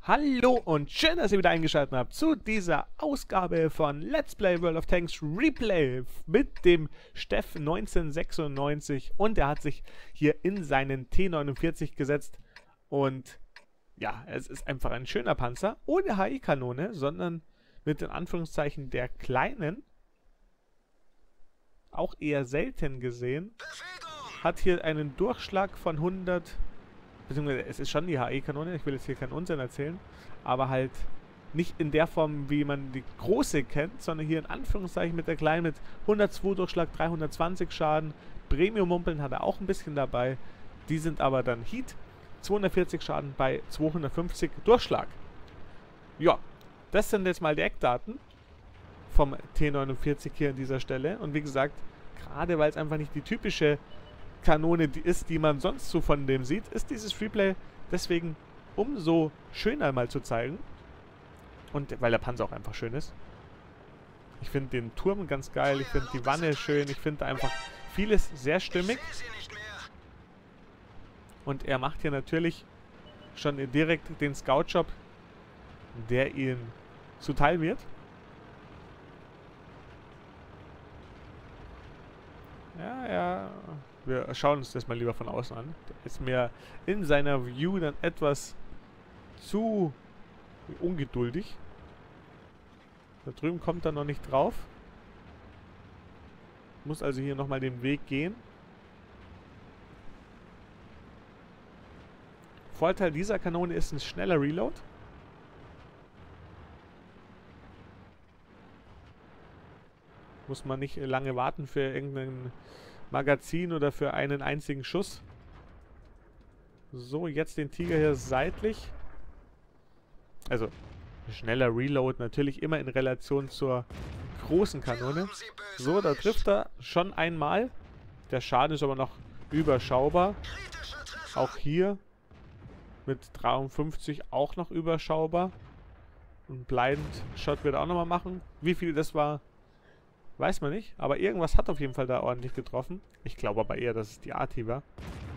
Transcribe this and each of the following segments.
Hallo und schön, dass ihr wieder eingeschaltet habt zu dieser Ausgabe von Let's Play World of Tanks Replay mit dem Steff 1996 und er hat sich hier in seinen T49 gesetzt und ja, es ist einfach ein schöner Panzer, ohne HE-Kanone, sondern mit in Anführungszeichen der kleinen, auch eher selten gesehen, hat hier einen Durchschlag von 100. Beziehungsweise es ist schon die HE-Kanone, ich will jetzt hier keinen Unsinn erzählen, aber halt nicht in der Form, wie man die große kennt, sondern hier in Anführungszeichen mit der kleinen mit 102 Durchschlag, 320 Schaden. Premium-Mumpeln hat er auch ein bisschen dabei. Die sind aber dann Heat, 240 Schaden bei 250 Durchschlag. Ja, das sind jetzt mal die Eckdaten vom T49 hier an dieser Stelle. Und wie gesagt, gerade weil es einfach nicht die typische Kanone ist, die man sonst so von dem sieht, ist dieses Replay deswegen umso schöner mal zu zeigen. Und weil der Panzer auch einfach schön ist. Ich finde den Turm ganz geil, ich finde die Wanne schön, ich finde einfach vieles sehr stimmig. Und er macht hier natürlich schon direkt den Scout-Job, der ihm zuteil wird. Ja. Wir schauen uns das mal lieber von außen an. Der ist mir in seiner View dann etwas zu ungeduldig. Da drüben kommt er noch nicht drauf. Muss also hier nochmal den Weg gehen. Vorteil dieser Kanone ist ein schneller Reload. Muss man nicht lange warten für irgendeinen Magazin oder für einen einzigen Schuss. So, jetzt den Tiger hier seitlich. Also, schneller Reload natürlich immer in Relation zur großen Kanone. So, da trifft er schon einmal. Der Schaden ist aber noch überschaubar. Auch hier mit 53 auch noch überschaubar. Und Blind Shot wird er auch nochmal machen. Wie viel das war, weiß man nicht, aber irgendwas hat auf jeden Fall da ordentlich getroffen. Ich glaube aber eher, dass es die AT war.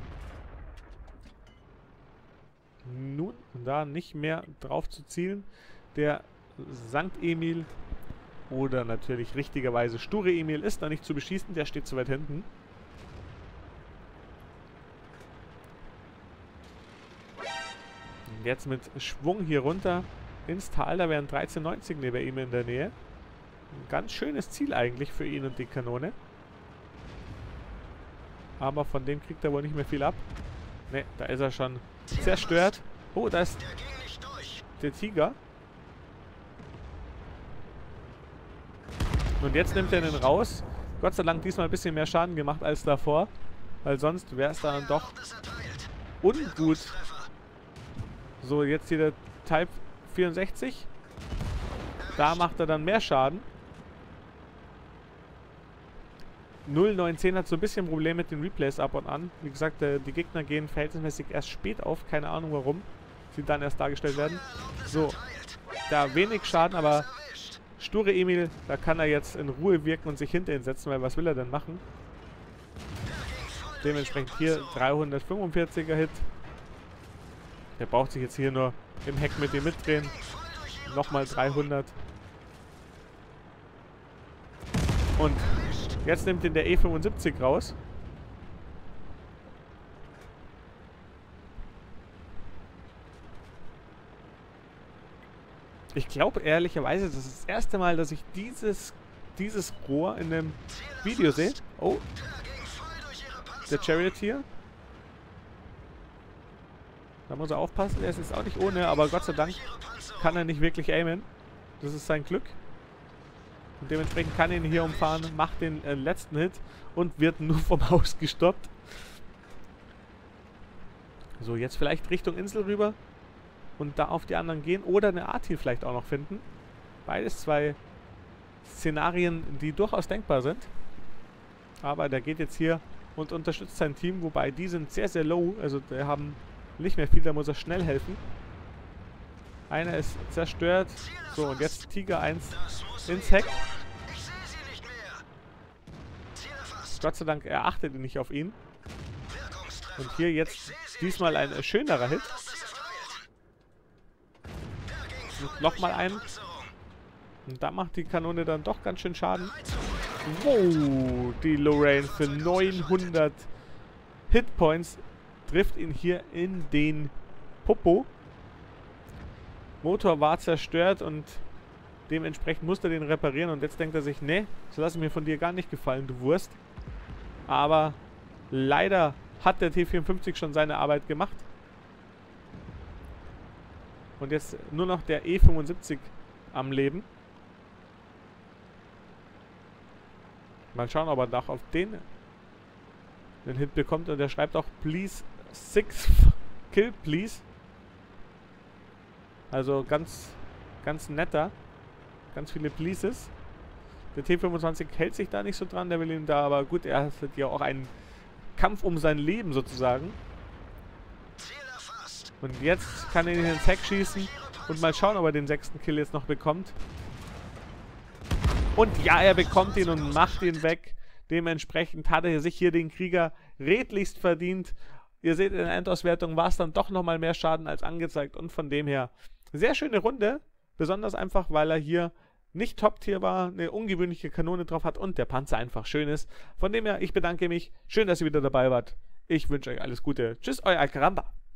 Nun, da nicht mehr drauf zu zielen. Der Sankt Emil oder natürlich richtigerweise Sture Emil ist da nicht zu beschießen. Der steht zu weit hinten. Und jetzt mit Schwung hier runter ins Tal. Da wären 1390 neben ihm in der Nähe. Ein ganz schönes Ziel eigentlich für ihn und die Kanone. Aber von dem kriegt er wohl nicht mehr viel ab. Ne, da ist er schon zerstört. Oh, da ist der Tiger. Und jetzt nimmt er den raus. Gott sei Dank diesmal ein bisschen mehr Schaden gemacht als davor. Weil sonst wäre es dann doch ungut. So, jetzt hier der Type 64. Da macht er dann mehr Schaden. 0910 hat so ein bisschen Probleme mit den Replays ab und an. Wie gesagt, die Gegner gehen verhältnismäßig erst spät auf. Keine Ahnung warum sie dann erst dargestellt werden. So, da wenig Schaden, aber Sture Emil, da kann er jetzt in Ruhe wirken und sich hinter ihn setzen, weil was will er denn machen? Dementsprechend hier 345er Hit. Der braucht sich jetzt hier nur im Heck mit ihm mitdrehen. Nochmal 300. Und jetzt nimmt ihn der E75 raus. Ich glaube ehrlicherweise, das ist das erste Mal, dass ich dieses Rohr in einem Video sehe. Oh, der Charioteer. Da muss er aufpassen. Der ist jetzt auch nicht ohne, aber Gott sei Dank kann er nicht wirklich aimen. Das ist sein Glück. Und dementsprechend kann er ihn hier umfahren, macht den letzten Hit und wird nur vom Haus gestoppt. So, jetzt vielleicht Richtung Insel rüber und da auf die anderen gehen oder eine AT vielleicht auch noch finden. Beides zwei Szenarien, die durchaus denkbar sind. Aber der geht jetzt hier und unterstützt sein Team, wobei die sind sehr, sehr low. Also die haben nicht mehr viel, da muss er schnell helfen. Einer ist zerstört. So, und jetzt Tiger 1 ins Heck. Gott sei Dank, er achtet nicht auf ihn. Und hier jetzt diesmal ein schönerer Hit. nochmal ein. Und da macht die Kanone dann doch ganz schön Schaden. Wow, die Lorraine für 900 Hitpoints trifft ihn hier in den Popo. Motor war zerstört und dementsprechend musste er den reparieren. Und jetzt denkt er sich, nee, das lasse ich mir von dir gar nicht gefallen, du Wurst. Aber leider hat der T-54 schon seine Arbeit gemacht. Und jetzt nur noch der E-75 am Leben. Mal schauen, ob er noch auf den Hit bekommt. Und er schreibt auch, please, 6 kill, please. Also ganz netter. Ganz viele Pleases. Der T-25 hält sich da nicht so dran. Der will ihn da, aber gut, er hat ja auch einen Kampf um sein Leben sozusagen. Und jetzt kann er ihn ins Heck schießen. Und mal schauen, ob er den 6. Kill jetzt noch bekommt. Und ja, er bekommt ihn und macht ihn weg. Dementsprechend hat er sich hier den Krieger redlichst verdient. Ihr seht, in der Endauswertung war es dann doch nochmal mehr Schaden als angezeigt. Und von dem her, sehr schöne Runde. Besonders einfach, weil er hier nicht Top-Tier war, eine ungewöhnliche Kanone drauf hat und der Panzer einfach schön ist. Von dem her, ich bedanke mich. Schön, dass ihr wieder dabei wart. Ich wünsche euch alles Gute. Tschüss, euer Alcaramba.